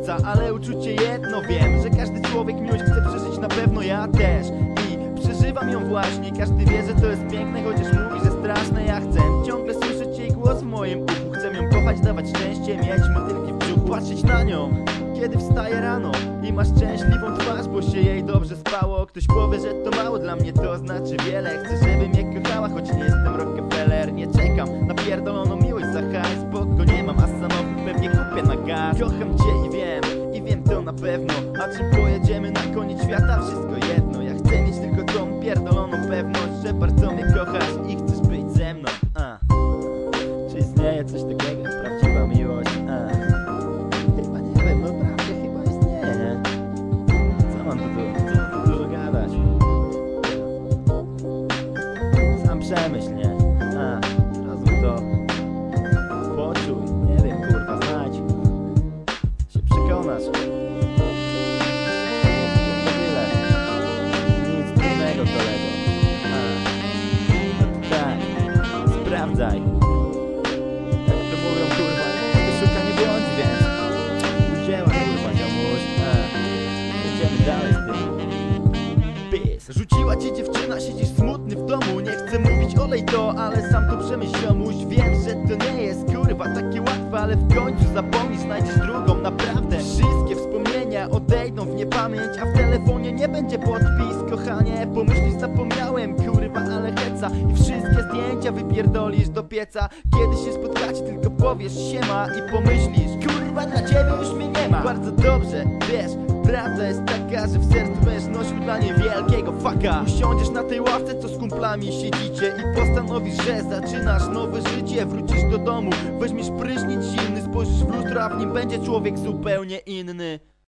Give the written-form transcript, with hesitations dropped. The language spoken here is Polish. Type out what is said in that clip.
serca, ale uczucie jedno wiem, że każdy człowiek miłość chce przeżyć, na pewno ja też. I przeżywam ją właśnie, każdy wie, że to jest piękne, chociaż mówi, że straszne. Ja chcę ciągle słyszeć jej głos w moim uchu, chcę ją kochać, dawać szczęście, mieć motylki w brzuchu, patrzeć na nią, kiedy wstaje rano i ma szczęśliwą twarz, bo się jej dobrze spało. Ktoś powie, że to mało, dla mnie to znaczy wiele. Chcę, żeby mnie kochała, choć nie jestem Rockefeller. Nie czekam na pierdoloną miłość za hajs, bo go nie mam, a samochód pewnie kupię na gaz. Kocham cię i wiem to na pewno. A czym pojedziemy na koniec świata? Wszystko jedno. Ja chcę mieć tylko tą pierdoloną pewność, że bardzo mnie kochasz i chcesz być ze mną. Czy istnieje coś takiego jak prawdziwa miłość? Chyba nie wiem, no prawda, chyba istnieje, nie? Co mam tu dużo gadać? Sam przemyśl, nie? Zrozum to. Poczuj, nie wiem, kurwa, znać. Się przekonasz. To tyle. Nic trudnego, kolego. No to tak, sprawdzaj. Jak to mówią, kurwa, to szuka nie błądzi, więc dzieła, kurwa, ziomuś. Jedziemy dalej z tym. Pis. Rzuciła cię dziewczyna, siedzisz smutny w domu. Nie chcę mówić olej to, ale sam to przemyśl, ziomuś. Wiem, że to nie jest, kurwa, takie łatwe, ale w końcu zapomnisz, znajdziesz drugą, naprawdę. Wszystkie wspomnienia odejdą w niepamięć, a w telefonie nie będzie podpis, kochanie. Pomyślisz, zapomniałem, kurwa, ale heca. I wszystkie zdjęcia wypierdolisz do pieca. Kiedy się spotkacie, tylko powiesz siema i pomyślisz, kurwa, dla ciebie już mnie nie ma. Bardzo dobrze, wiesz, prawda jest taka, że w sercu będziesz nosił dla niej wielkiego fucka. Usiądziesz na tej ławce, co z kumplami siedzicie i postanowisz, że zaczynasz nowe życie. Wrócisz do domu, weźmiesz prysznic zimny, spojrzysz w lustro, a w nim będzie człowiek zupełnie inny.